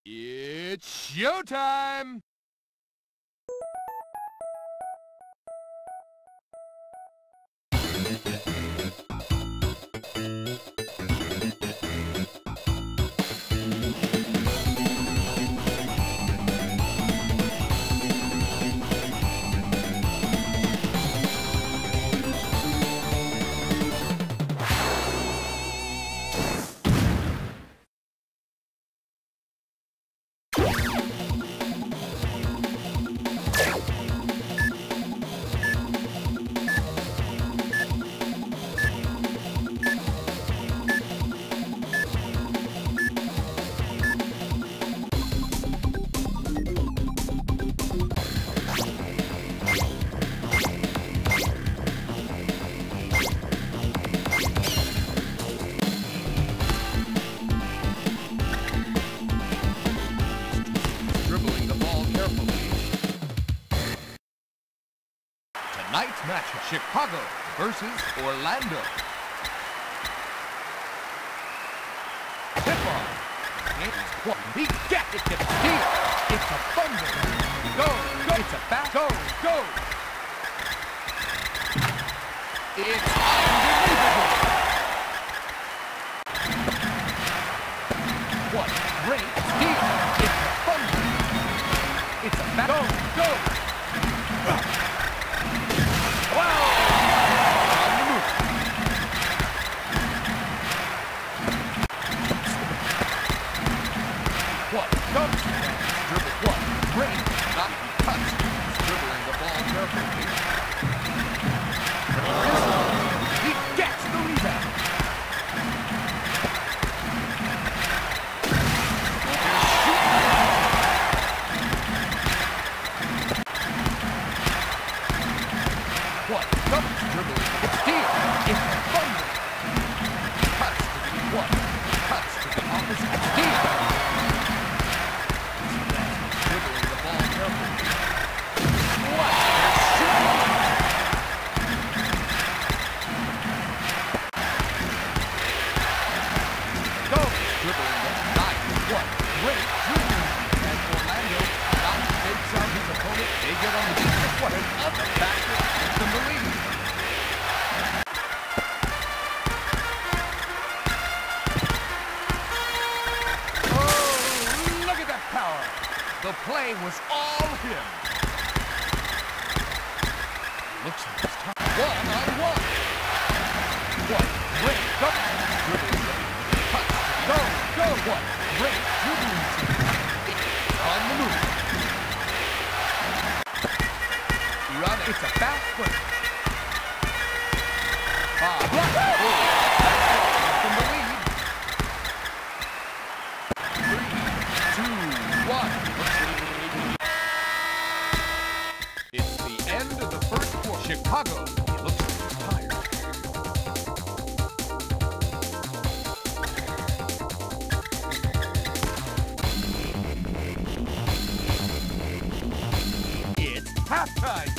It's showtime! Tonight's matchup, Chicago versus Orlando. Tip-off. He gets it to steal. It's a thunder. Go, go. It's a back. Go, go. It's unbelievable. What great steal. It's a thunder. It's a back. Go, go. What comes to that? Dribble what? Great. Not touched. Dribbling the ball carefully. He gets the rebound. What comes dribbling? It's steal. It's a thunder. Cuts to the what? Cuts to the opposite. Steal. What an other basket from the lead. Oh, look at that power. The play was all him. Looks like it's time. One-on-one. What great double dribbling. Touch. Go, go. What great dribbling. On the move. Run, it's a back foot. From the lead. 3, 2, 1. It's the end of the first quarter. Chicago looks tired. It's halftime.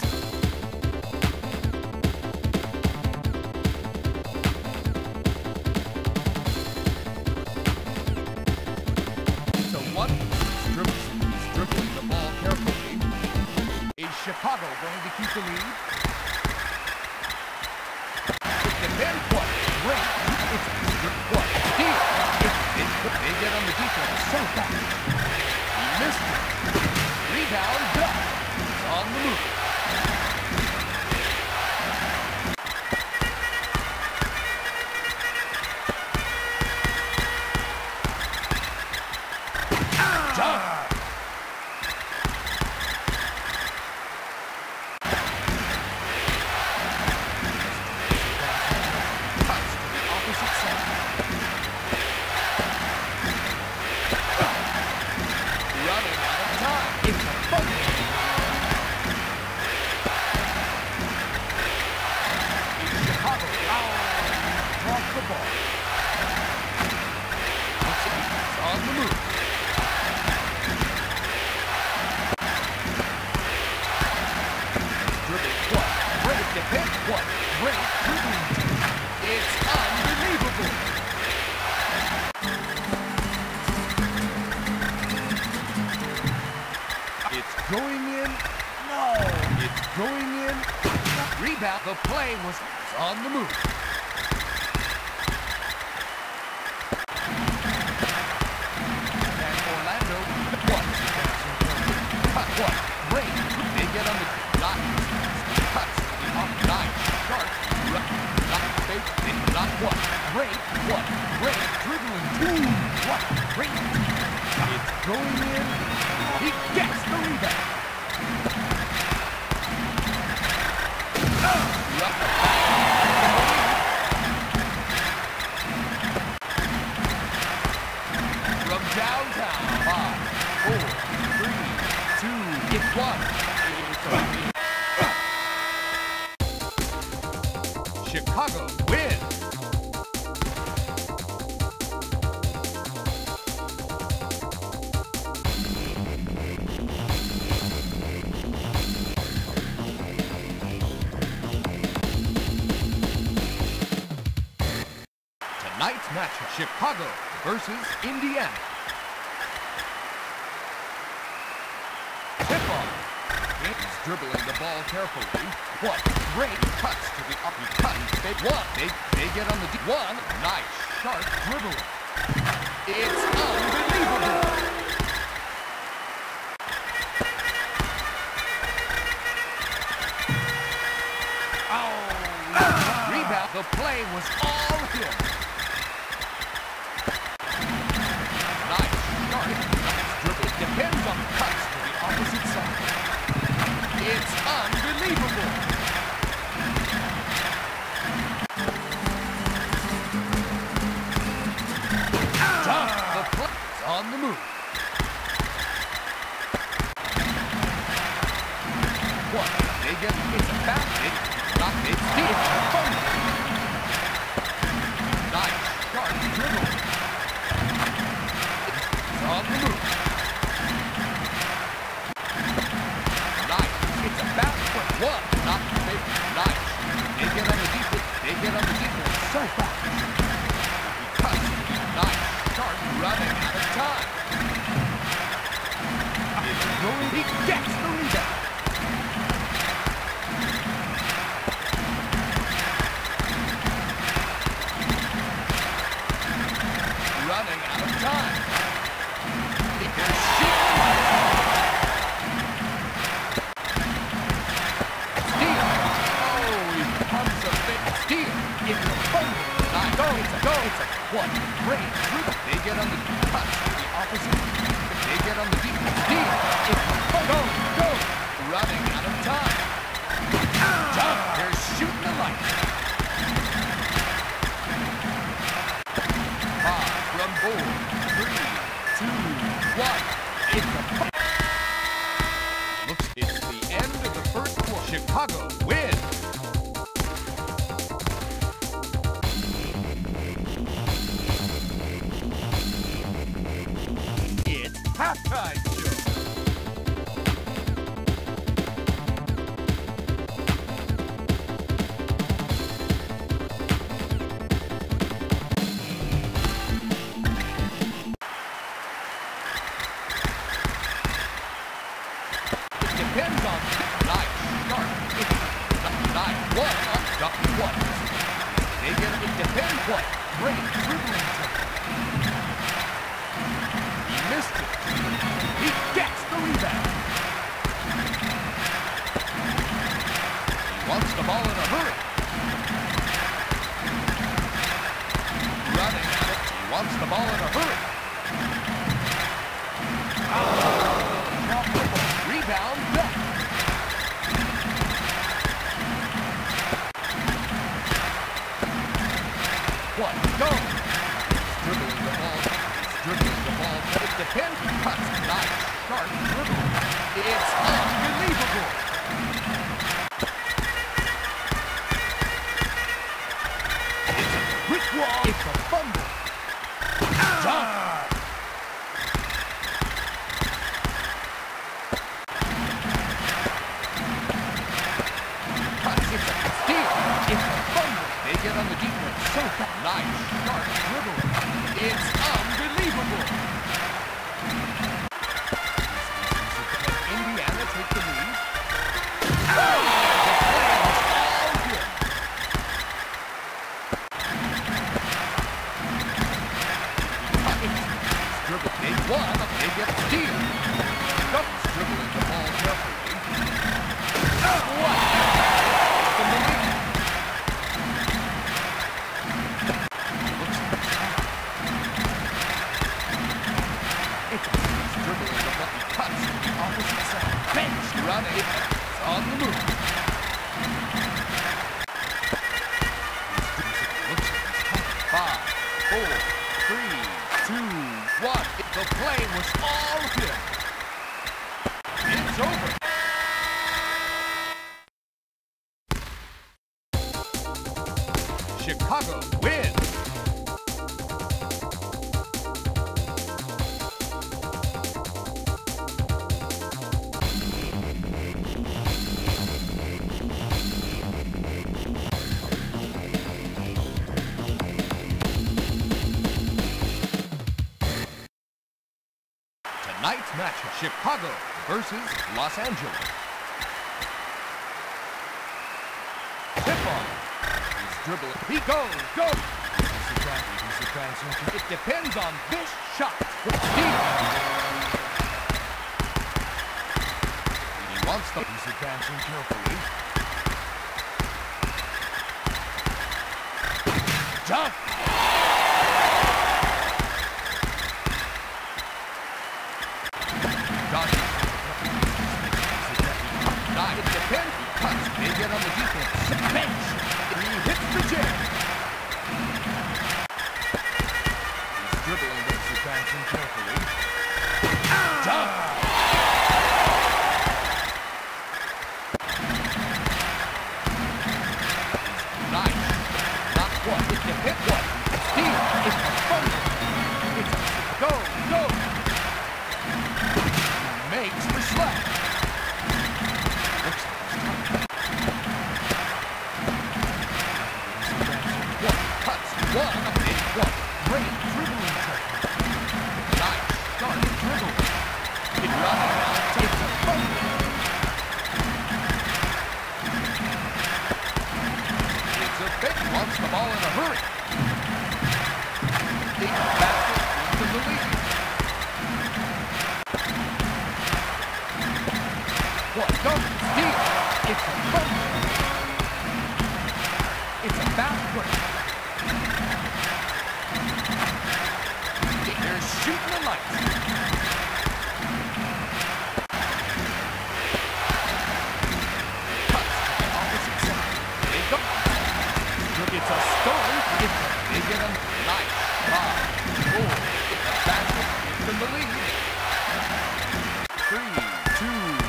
Chicago going to keep the lead. It's the man what? Great. It's a what? Steal. They get on the defense so fast. He missed it. Rebound done. He's on the move. Done. What great dribbling. It's unbelievable. going in. Rebound. The play was on the move. And Orlando, what? Great. They get on the dot. Cuts. Nice. Sharp. Not what? Great. What? Great. Dribbling. What? Great. It's going in. He gets the rebound. From downtown. 5, 4, 3, 2, it's 1. Chicago wins. Tonight's matchup, Chicago versus Indiana. Tip-off. He's dribbling the ball carefully. What? Great cuts to the up. Cut. They get on the D. One. Nice, sharp dribbling. It's unbelievable. Oh! Rebound. The play was all him. Nice, sharp. Nice dribble. Depends on the cuts to the opposite side. It's unbelievable. On the move. What? They get it's a basket. Not big steal. Nice, sharp dribble. It's on the move. Nice. It's a basket. One. Not big. Nice. They get on the defense. They get on the defense so fast. He cuts. Nice. Sharp running out of time. It's going. He gets the rebound. Running out of time. They're shooting. Steal. Oh, he comes a big steal. It's a bundle. Nice. Go. It's a go. It's a what? Great. They get on the cut to the opposite. They get on the defense. Steal. It's a go. Running out of time. Jump. They're shooting the light. 5 from 4, 3, 2, 1. It's a looks it's the end of the first quarter. Chicago wins. It's halftime show. Depends on nice, sharp. It's nice. What? What? They get it. Depends what? Great dribbling. He missed it. He gets the rebound. He wants the ball in a hurry. Running at it. He wants the ball in a hurry. Rebound back. What? Go! Dribbling the ball. It depends. Cuts. Nice. Sharp dribble. It's unbelievable. It's a quick wall. It's a fumble. Dunk. It's a steal. It's a fumble. They get on the defense so fast. Nice, sharp dribble. It's unbelievable. Indiana take the lead. The play was all him. It's over. Chicago wins. Tonight's matchup, Chicago versus Los Angeles. Tip on. He's dribbling. He goes. It depends on this shot. Steal. He wants the. He's advancing carefully. Jump. It depends. He cuts. They get on the defense. Bench. He hits the jam. He's dribbling, but he's advancing carefully. Jump. Nice. Not one. It depends. What? Steal. It's a fun. It's a go. He makes the slap. Great dribbling technique. Nice start dribble. It's running out. It's a fumble. It's a big. Wants the ball in a hurry. Big basket into the lead. What? Don't steal. It's a fumble. It's a fast break. Shooting the lights. Cuts to the opposite side. They go. It's a stone. They get him. Nice. 5, 4. It's a basket. Gives them the lead. 3, 2,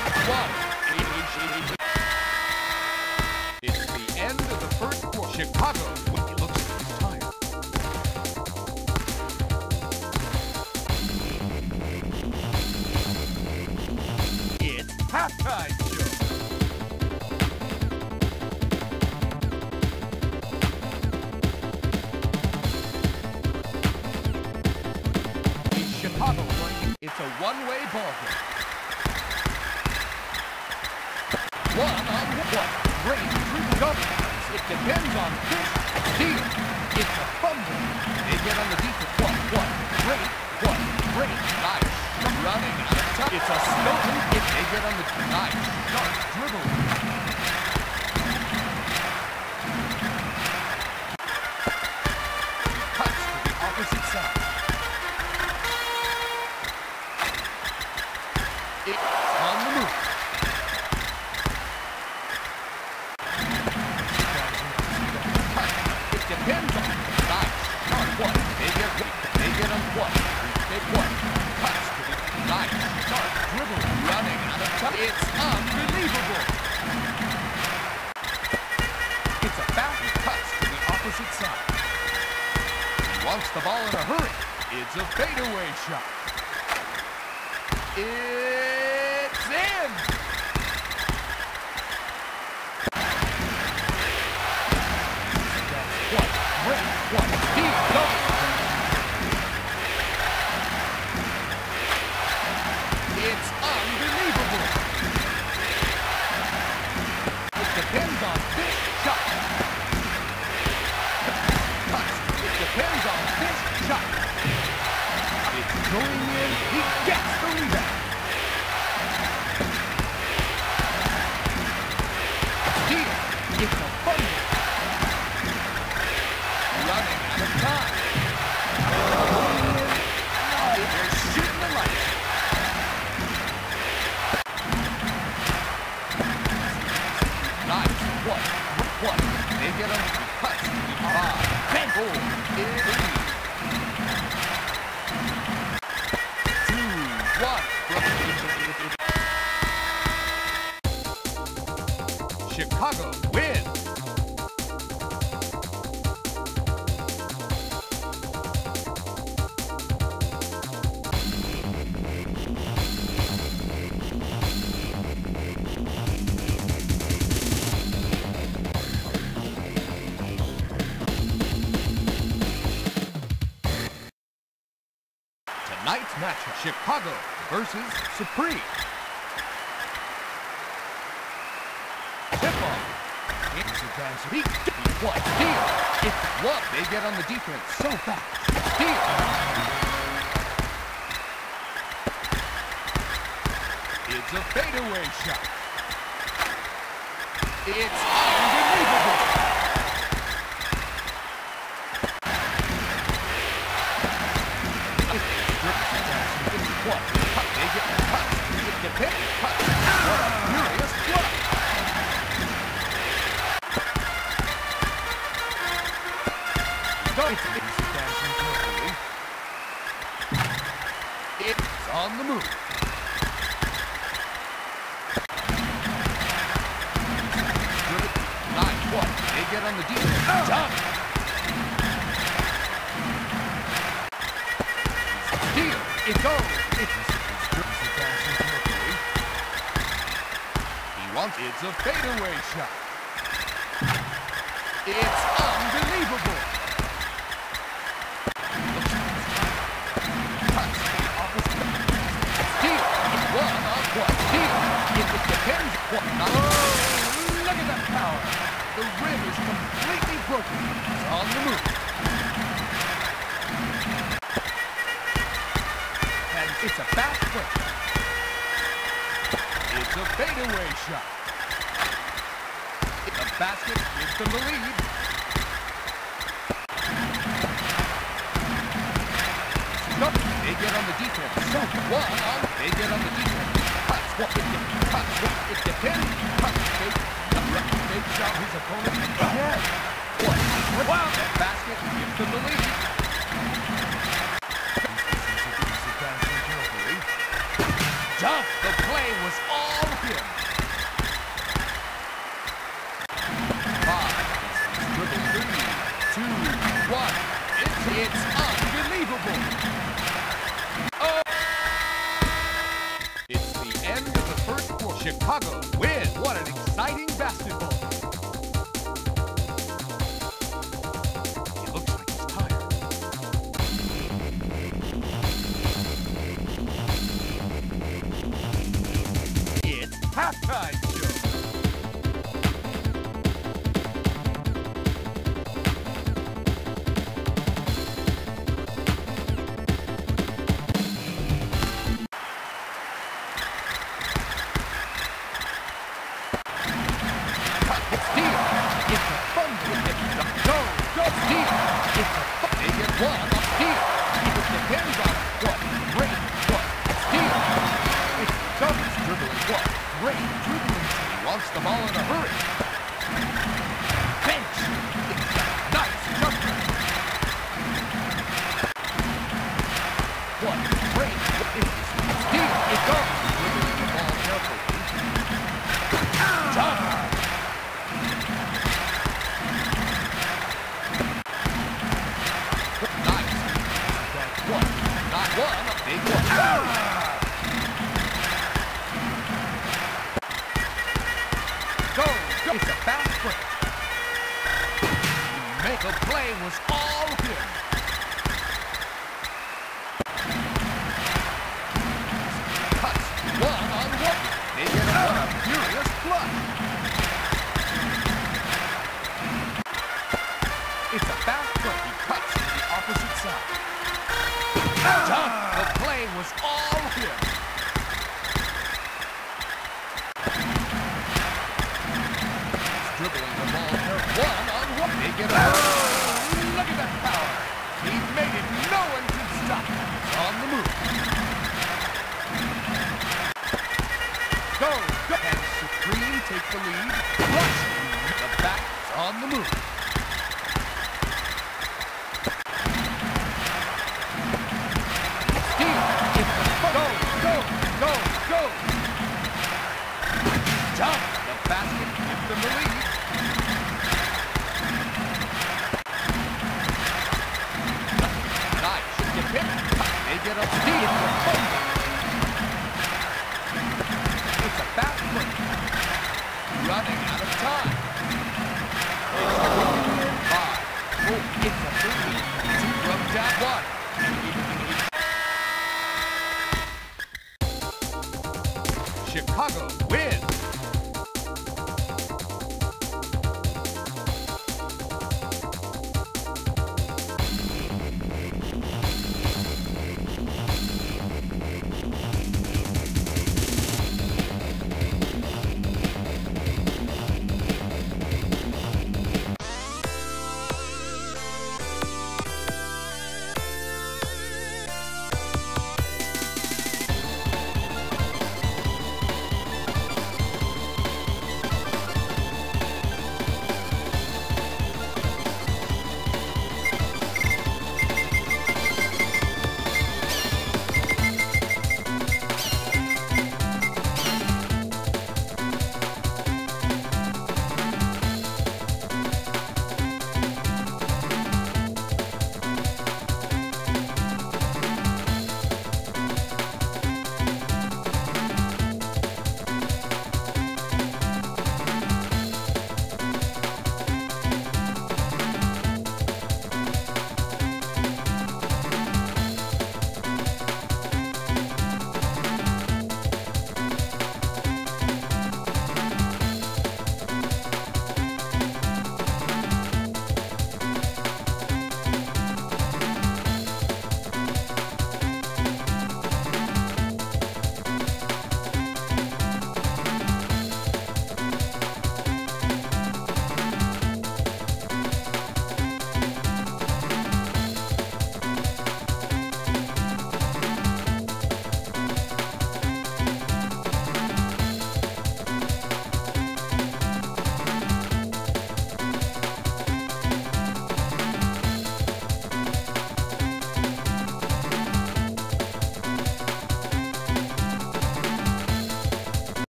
1. It's the end of the first quarter. Chicago. It looks like he's tired. Halftime show. It's Chicago. It's a one-way ball game. 1-on-1. Great through the governors. It depends on this steal. It's a fumble. They get on the defense. Great. Nice. Running out of time. It's a stolen. They get on the nice. Sharp dribble. Cuts to the opposite side. It's on the move. It depends on nice. Sharp one. They get on one. They one. Cuts to the nice. Sharp dribble. Running out of time. It's unbelievable. It's a foul. Cuts to the opposite side. He wants the ball in a hurry. It's a fadeaway shot. It's in. One. Steal. Go. It's unbelievable. It depends on this shot. It depends on this shot. It's going in. He gets the rebound. Steal. It's a fumble. Running out of time. They're shooting the lights. Nice. One. They get him. Cuts. 5. 10. 4. one. Chicago wins. Tonight's matchup, Chicago versus Supreme. Tip-off. It's a dance. What? Steal. It's what? They get on the defense so fast. Steal. It's a fadeaway shot. It's unbelievable. What? They get cut. It depends. Cut. What a furious block. It's on the move. Nice. What? They get on the defense. Done. Steal. It goes. It's a fadeaway shot. It's unbelievable. Steal. One on one. Steal. It depends. What? Oh, look at that power. The rim is completely broken. It's on the move. And it's a fast break. It's a fadeaway shot. The basket gives them the lead. They get on the defense. So one on. They get on the defense. Cuts. What? Cuts. What? It depends. Cuts. They shot his opponent ahead. What? Wow! That basket gives them the lead. Jump. The play was all him. It's unbelievable. Oh! It's the end of the first quarter. Chicago wins. What an exciting basketball game. He looks like he's tired. It's halftime show. Wants the ball in a hurry. Bench. Nice jumper. What? Break. Steal. It goes. Dribbling the ball carefully. Jump. Nice. That's one. Not one. A big one. It's a fast break. The play was all him. Cuts. One on one. They get a furious flush. It's a fast break. He cuts to the opposite side. Done. The play was all him. Dribbling the ball there. One on one. They get a look at that power. He made it. No one can stop him. He's on the move. Go. And Supreme take the lead. Rush. The back is on the move.